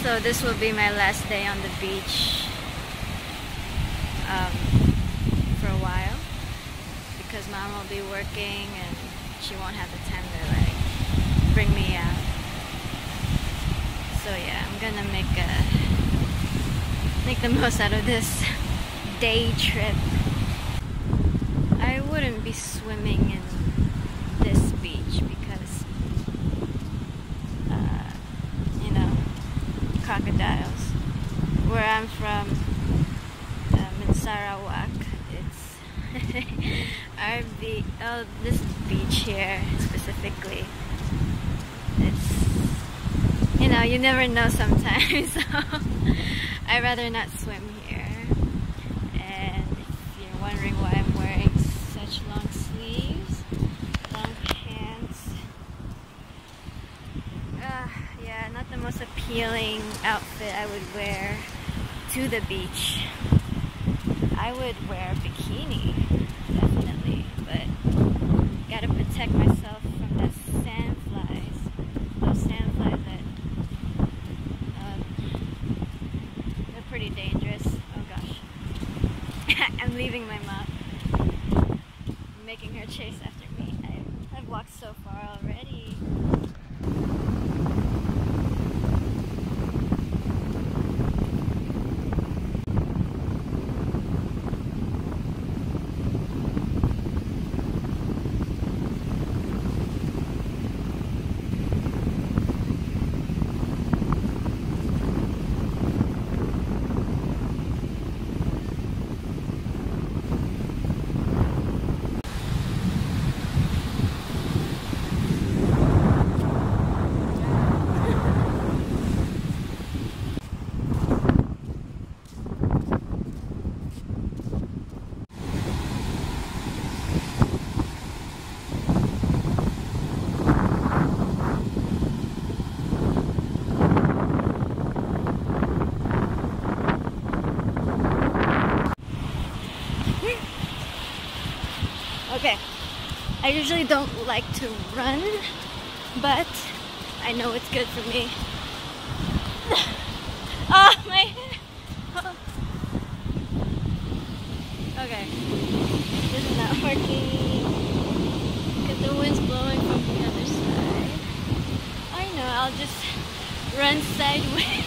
So this will be my last day on the beach for a while, because Mom will be working and she won't have the time to like bring me out. So yeah, I'm gonna make the most out of this day trip. I wouldn't be swimming in this beach because you know, crocodiles. Where I'm from, in Sarawak, it's this beach here specifically, it's, you know, you never know sometimes. So I'd rather not swim here. And if you're wondering why I'm wearing such long sleeves, long pants, yeah, not the most appealing outfit I would wear to the beach. I would wear a bikini, definitely, but gotta protect myself from the sand flies. Those sand flies that they're pretty dangerous. Oh gosh. I'm leaving my mom, making her chase after me. I've walked so far already. Okay, I usually don't like to run, but I know it's good for me. Oh, my head! Oh. Okay, this is not working because the wind's blowing from the other side. I know, I'll just run sideways.